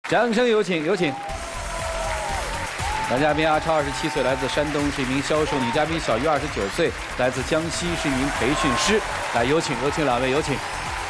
掌声有请，有请。男嘉宾阿超27岁，来自山东，是一名销售；女嘉宾小鱼29岁，来自江西，是一名培训师。来，有请，有请两位，有请。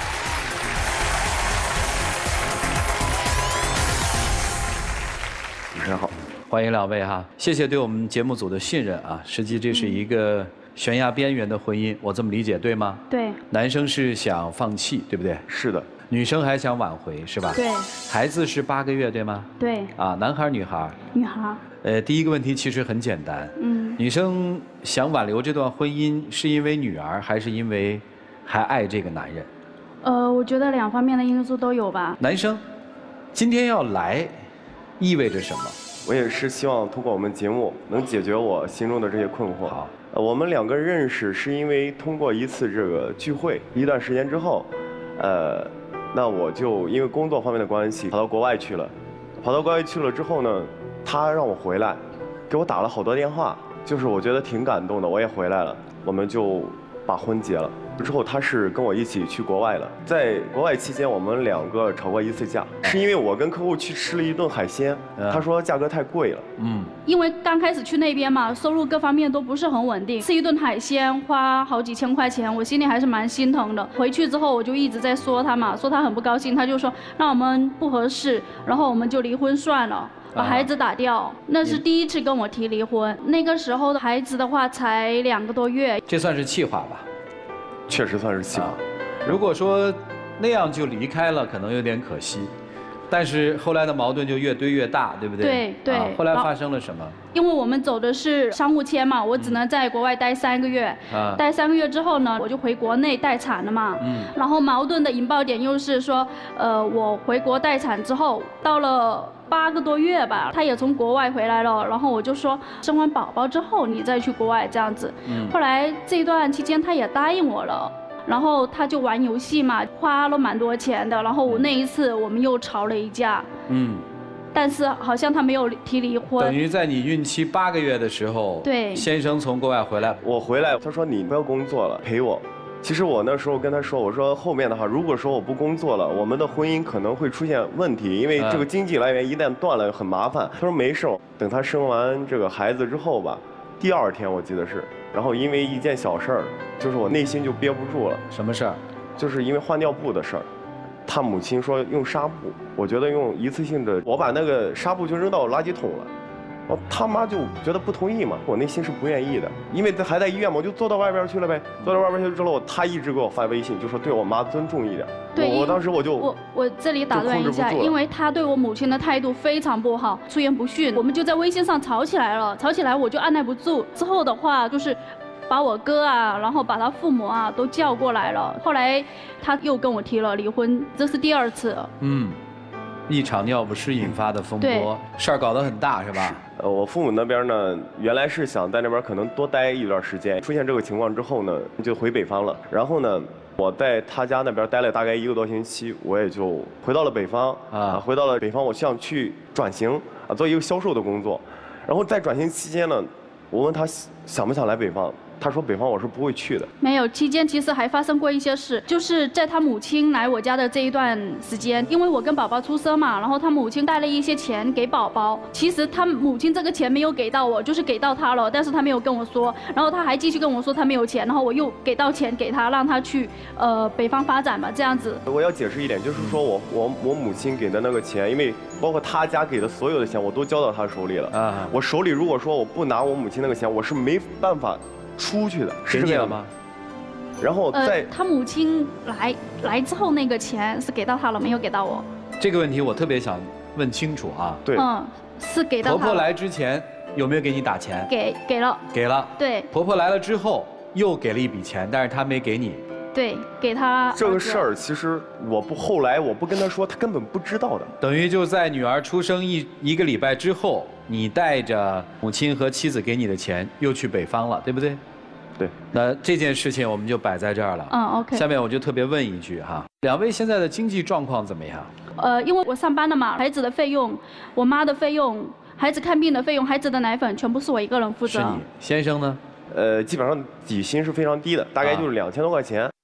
主持人好， 欢迎两位哈，谢谢对我们节目组的信任啊。实际这是一个悬崖边缘的婚姻，我这么理解对吗？ 对。 男生是想放弃，对不对？ 是的。 女生还想挽回，是吧？ 对。 孩子是8个月，对吗？ 对。 啊，男孩女孩？ 女孩。 第一个问题其实很简单，女生想挽留这段婚姻，是因为女儿，还是因为还爱这个男人？ 我觉得2方面的因素都有吧。 男生，今天要来，意味着什么？ 我也是希望通过我们节目能解决我心中的这些困惑。 好， 我们2个认识是因为通过一次这个聚会，一段时间之后，那我就因为工作方面的关系跑到国外去了。跑到国外去了之后呢，他让我回来，给我打了好多电话，就是我觉得挺感动的，我也回来了，我们就把婚结了。之后他是跟我一起去国外了，在国外期间我们2个吵过1次架，是因为我跟客户去吃了一顿海鲜，他说价格太贵了。 因为刚开始去那边嘛，收入各方面都不是很稳定，吃一顿海鲜花好几千块钱，我心里还是蛮心疼的。回去之后我就一直在说他嘛，说他很不高兴，他就说那我们不合适，然后我们就离婚算了。把孩子打掉，那是第1次跟我提离婚。那个时候的孩子的话才2个多月， 这算是气话吧？ 确实算是气话。 如果说那样就离开了，可能有点可惜。但是后来的矛盾就越堆越大，对不对？ 对对。 后来发生了什么？ 因为我们走的是商务签嘛，我只能在国外待3个月。待3个月之后呢，我就回国内待产了嘛。然后矛盾的引爆点又是说，我回国待产之后，到了8个多月吧，他也从国外回来了，然后我就说生完宝宝之后你再去国外这样子。后来这段期间他也答应我了。然后他就玩游戏嘛，花了蛮多钱的。然后我那一次我们又吵了一架。但是好像他没有提离婚。 等于在你孕期8个月的时候， 对， 先生从国外回来， 我回来，他说你不要工作了，陪我。其实我那时候跟他说，我说后面的话，如果说我不工作了，我们的婚姻可能会出现问题，因为这个经济来源一旦断了很麻烦。他说没事，等他生完这个孩子之后吧，第2天我记得是。然后因为一件小事儿，就是我内心就憋不住了。 什么事儿？ 就是因为换尿布的事儿。他母亲说用纱布，我觉得用一次性的，我把那个纱布就扔到垃圾桶了。他妈就觉得不同意嘛，我内心是不愿意的，因为还在医院嘛，我就坐到外边去了呗。坐到外边去之后，他一直给我发微信，就说对我妈尊重一点。 对， 我当时我这里打断一下，因为他对我母亲的态度非常不好，出言不逊，我们就在微信上吵起来了。吵起来我就按耐不住，之后的话就是把我哥啊，然后把他父母啊都叫过来了。后来他又跟我提了离婚，这是第2次。 一场尿不湿引发的风波，事儿搞得很大是吧？ 我父母那边呢，原来是想在那边可能多待一段时间。出现这个情况之后呢，就回北方了。然后呢，我在他家那边待了大概1个多星期，我也就回到了北方。回到了北方，我想去转型做一个销售的工作。然后在转型期间呢，我问他想不想来北方。他说北方我是不会去的。 没有，期间其实还发生过一些事，就是在他母亲来我家的这一段时间，因为我跟宝宝出生嘛，然后他母亲带了一些钱给宝宝。其实他母亲这个钱没有给到我，就是给到他了，但是他没有跟我说。然后他还继续跟我说他没有钱，然后我又给到钱给他，让他去北方发展吧，这样子。 我要解释一点，就是说我母亲给的那个钱，因为包括他家给的所有的钱，我都交到他手里了。我手里如果说我不拿我母亲那个钱，我是没办法出去的，是这样吗？然后他母亲来之后，那个钱是给到他了，没有给到我。 这个问题我特别想问清楚啊。 对。 是给到他。 婆婆来之前有没有给你打钱？ 给了。 给了。 对。 婆婆来了之后又给了一笔钱，但是她没给你。 对，给他。 这个事儿其实后来我不跟他说，他根本不知道的。 等于就在女儿出生一个礼拜之后，你带着母亲和妻子给你的钱又去北方了，对不对？ 对。 那这件事情我们就摆在这儿了。 OK。 下面我就特别问一句哈，两位现在的经济状况怎么样？ 因为我上班了嘛，孩子的费用、我妈的费用、孩子看病的费用、孩子的奶粉，全部是我一个人负责。 是你，先生呢？ 基本上底薪是非常低的，大概就是2000多块钱。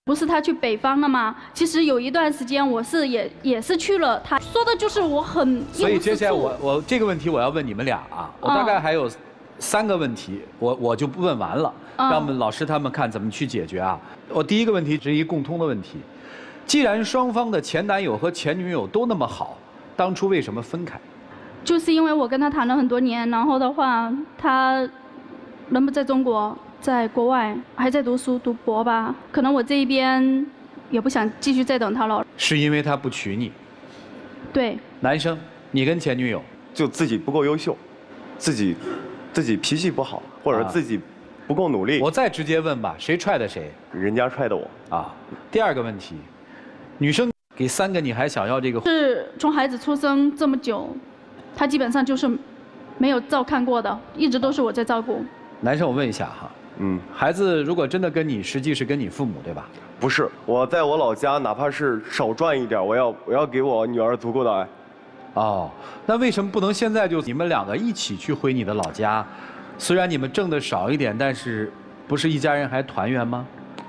不是他去北方了吗？其实有一段时间我是也是去了，他说的就是我很。 所以接下来我这个问题我要问你们俩啊，我大概还有3个问题，我就不问完了，让我们老师他们看怎么去解决啊。我第一个问题是一共通的问题，既然双方的前男友和前女友都那么好，当初为什么分开？ 就是因为我跟他谈了很多年，然后的话他人不在中国。在国外还在读书读博吧，可能我这一边也不想继续再等他了。 是因为他不娶你？ 对。 男生，你跟前女友就自己不够优秀，自己脾气不好，或者自己不够努力。 我再直接问吧，谁踹的谁？ 人家踹的我。啊。 第2个问题，女生给3个你还想要这个？ 是从孩子出生这么久，他基本上就是没有照看过的，一直都是我在照顾。 男生，我问一下哈。孩子如果真的跟你，实际是跟你父母对吧？ 不是，我在我老家，哪怕是少赚一点，我要给我女儿足够的爱。 哦，那为什么不能现在就你们2个一起去回你的老家？虽然你们挣的少一点，但是不是一家人还团圆吗？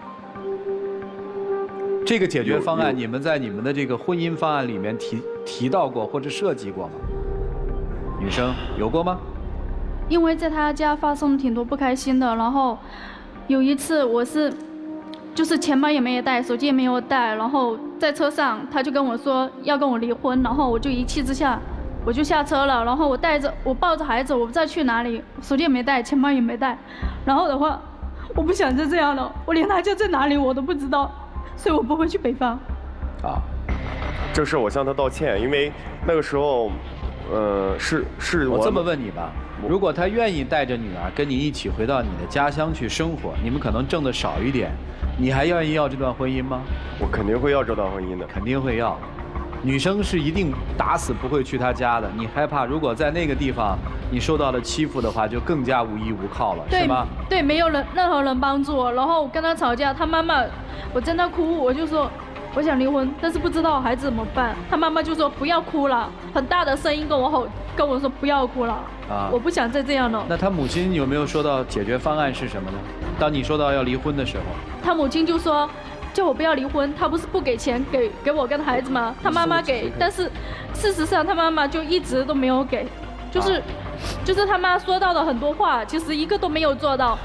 这个解决方案，你们在你们的这个婚姻方案里面提到过或者设计过吗？女生有过吗？ 因为在他家发生了挺多不开心的，然后有一次我就是钱包也没有带，手机也没有带，然后在车上他就跟我说要跟我离婚，然后我就一气之下我就下车了，然后我抱着孩子，我不知道去哪里，手机也没带，钱包也没带，然后的话我不想再这样了，我连他家在哪里我都不知道，所以我不会去北方。啊， 这事我向他道歉，因为那个时候，是我这么问你吧。如果他愿意带着女儿跟你一起回到你的家乡去生活，你们可能挣得少一点，你还愿意要这段婚姻吗？ 我肯定会要这段婚姻的。 肯定会要。女生是一定打死不会去他家的，你害怕如果在那个地方你受到了欺负的话，就更加无依无靠了，是吗？ 对，没有任何人帮助我，然后我跟他吵架，他妈妈，我在那哭，我就说我想离婚，但是不知道孩子怎么办，他妈妈就说不要哭了，很大的声音跟我吼。跟我说不要哭了啊！我不想再这样了。 那他母亲有没有说到解决方案是什么呢？当你说到要离婚的时候， 他母亲就说叫我不要离婚，他不是不给钱给我跟孩子吗？他妈妈给，但是事实上他妈妈就一直都没有给，就是他妈说到的很多话，其实一个都没有做到。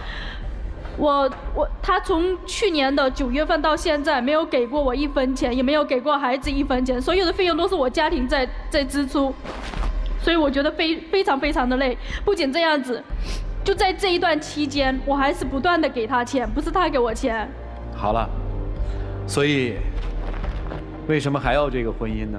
他从去年的9月份到现在没有给过我1分钱，也没有给过孩子1分钱，所有的费用都是我家庭在支出。所以我觉得非常非常的累，不仅这样子，就在这一段期间，我还是不断的给他钱，不是他给我钱。 好了，所以为什么还要这个婚姻呢？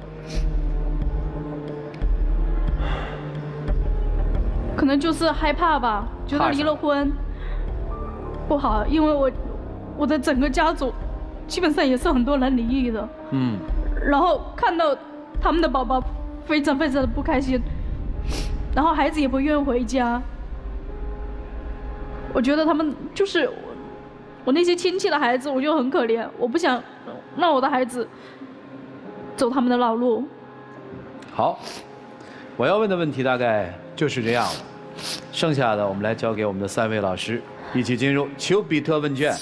可能就是害怕吧，觉得离了婚不好，因为我的整个家族基本上也是很多人离异的。然后看到他们的宝宝。非常非常的不开心，然后孩子也不愿意回家。我觉得他们就是我那些亲戚的孩子，我就很可怜，我不想让我的孩子走他们的老路。 好，我要问的问题大概就是这样了，剩下的我们来交给我们的3位老师，一起进入丘比特问卷。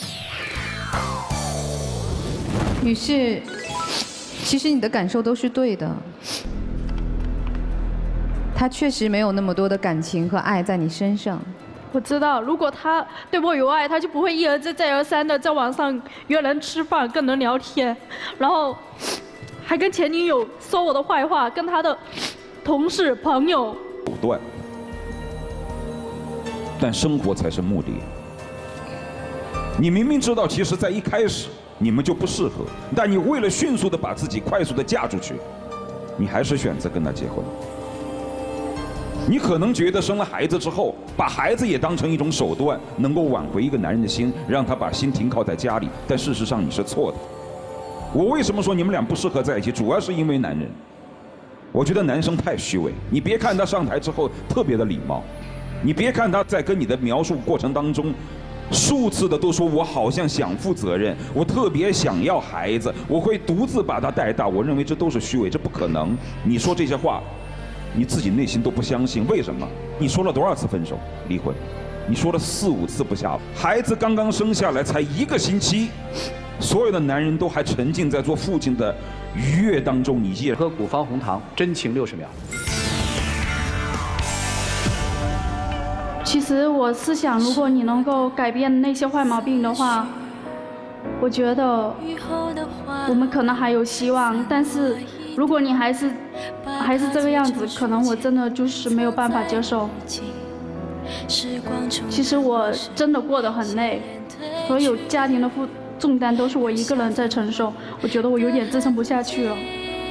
女士，其实你的感受都是对的。他确实没有那么多的感情和爱在你身上。 我知道，如果他对我有爱，他就不会一而再再而三的在网上约人吃饭，跟人聊天，然后还跟前女友说我的坏话，跟他的同事朋友。 手段，但生活才是目的。你明明知道，其实在一开始你们就不适合，但你为了迅速的把自己快速的嫁出去，你还是选择跟他结婚。你可能觉得生了孩子之后，把孩子也当成一种手段，能够挽回一个男人的心，让他把心停靠在家里。但事实上你是错的。我为什么说你们俩不适合在一起？主要是因为男人。我觉得男生太虚伪。你别看他上台之后特别的礼貌，你别看他在跟你的描述过程当中，数次的都说我好像想负责任，我特别想要孩子，我会独自把他带大。我认为这都是虚伪，这不可能。你说这些话，你自己内心都不相信。为什么？你说了多少次分手、离婚？你说了4、5次不下。孩子刚刚生下来才1个星期， 所有的男人都还沉浸在做父亲的愉悦当中，你依然喝古方红糖，真情60秒。 其实我是想，如果你能够改变那些坏毛病的话，我觉得我们可能还有希望。但是如果你还是这个样子，可能我真的就是没有办法接受。其实我真的过得很累，所有家庭的重担都是我一个人在承受，我觉得我有点支撑不下去了。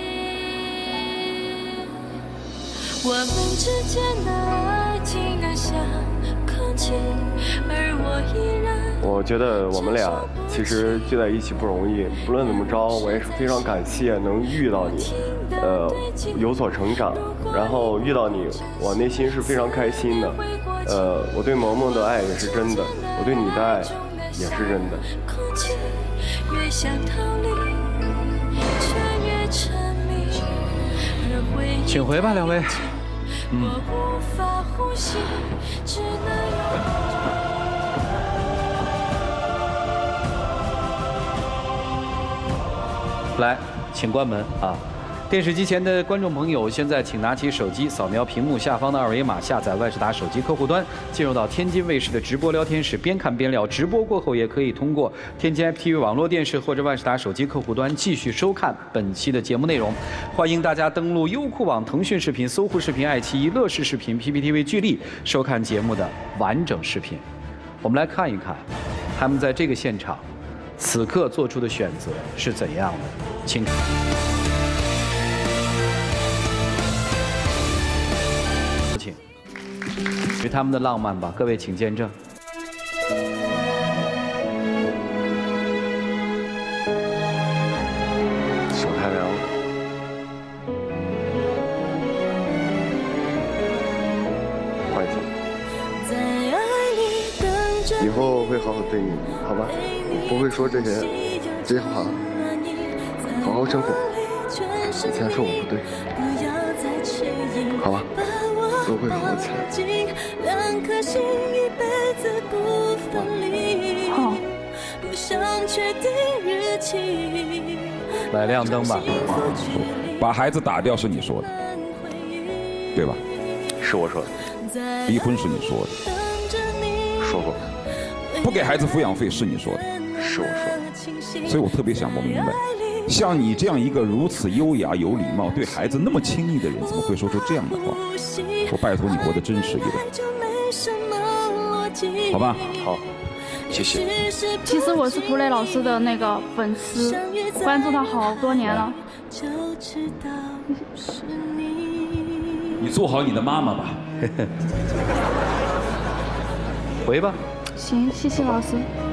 我们之间的爱竟然像空气，而我依然。 我觉得我们俩其实聚在一起不容易，不论怎么着，我也是非常感谢能遇到你，有所成长，然后遇到你，我内心是非常开心的。我对萌萌的爱也是真的，我对你的爱也是真的。 越想逃离，却越沉迷，而回忆请回吧，2位。 我无法呼吸，只能来，请关门啊！电视机前的观众朋友，现在请拿起手机，扫描屏幕下方的2维码，下载万事达手机客户端，进入到天津卫视的直播聊天室，边看边聊。直播过后，也可以通过天津 FTV 网络电视或者万事达手机客户端继续收看本期的节目内容。欢迎大家登录优酷网、腾讯视频、搜狐视频、爱奇艺、乐视视频、PPTV 巨力收看节目的完整视频。我们来看一看，他们在这个现场此刻做出的选择是怎样的，请。是他们的浪漫吧，各位请见证。 手太凉了，换一下。以后会好好对你，好吧？不会说这些话，好好生活。以前是我不对，好吧？都会好好起来。 好。 来亮灯吧。 把孩子打掉是你说的，对吧？ 是我说的。 离婚是你说的。 说过。 不给孩子抚养费是你说的。 是我说的。 所以我特别想不明白，像你这样一个如此优雅、有礼貌、对孩子那么亲昵的人，怎么会说出这样的话？我拜托你活得真实一点，好吧？ 好，谢谢。 其实我是涂磊老师的那个粉丝，关注他好多年了。 你做好你的妈妈吧。 回吧。 行，谢谢老师。